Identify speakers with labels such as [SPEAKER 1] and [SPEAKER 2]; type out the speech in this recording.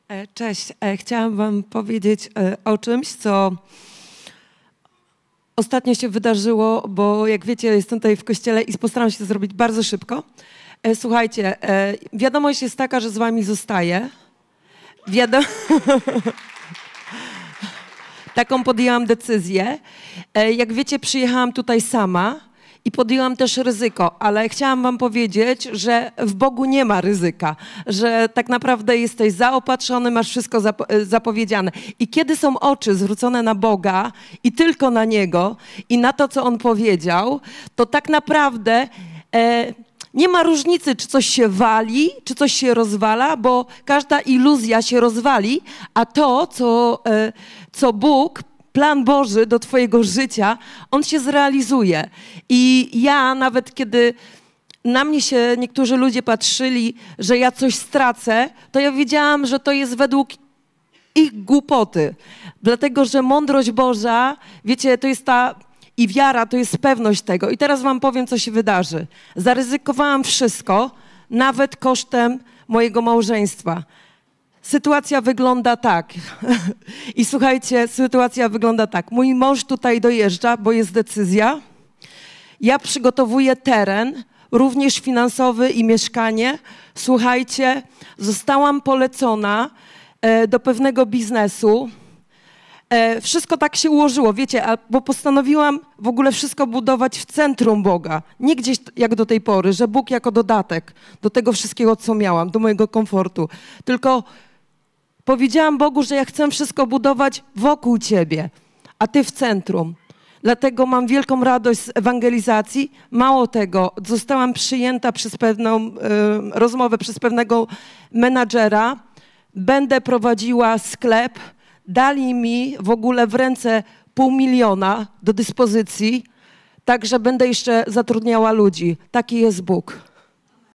[SPEAKER 1] Cześć, chciałam wam powiedzieć o czymś, co ostatnio się wydarzyło, bo jak wiecie, jestem tutaj w kościele i postaram się to zrobić bardzo szybko. Słuchajcie, wiadomość jest taka, że z wami zostaję. Taką podjęłam decyzję. Jak wiecie, przyjechałam tutaj sama i podjęłam też ryzyko, ale chciałam wam powiedzieć, że w Bogu nie ma ryzyka, że tak naprawdę jesteś zaopatrzony, masz wszystko zapowiedziane. I kiedy są oczy zwrócone na Boga i tylko na Niego i na to, co On powiedział, to tak naprawdę nie ma różnicy, czy coś się wali, czy coś się rozwala, bo każda iluzja się rozwali, a to, co Bóg, plan Boży do twojego życia, on się zrealizuje. I ja nawet kiedy na mnie się niektórzy ludzie patrzyli, że ja coś stracę, to ja wiedziałam, że to jest według ich głupoty. Dlatego, że mądrość Boża, wiecie, to jest i wiara to jest pewność tego. I teraz wam powiem, co się wydarzy. Zaryzykowałam wszystko, nawet kosztem mojego małżeństwa. Sytuacja wygląda tak. I słuchajcie, sytuacja wygląda tak. Mój mąż tutaj dojeżdża, bo jest decyzja. Ja przygotowuję teren, również finansowy i mieszkanie. Słuchajcie, zostałam polecona do pewnego biznesu. Wszystko tak się ułożyło, wiecie, bo postanowiłam w ogóle wszystko budować w centrum Boga. Nie gdzieś jak do tej pory, że Bóg jako dodatek do tego wszystkiego, co miałam, do mojego komfortu. Tylko powiedziałam Bogu, że ja chcę wszystko budować wokół Ciebie, a Ty w centrum. Dlatego mam wielką radość z ewangelizacji. Mało tego, zostałam przyjęta przez pewną rozmowę, przez pewnego menadżera. Będę prowadziła sklep. Dali mi w ogóle w ręce 500 000 do dyspozycji, także będę jeszcze zatrudniała ludzi. Taki jest Bóg.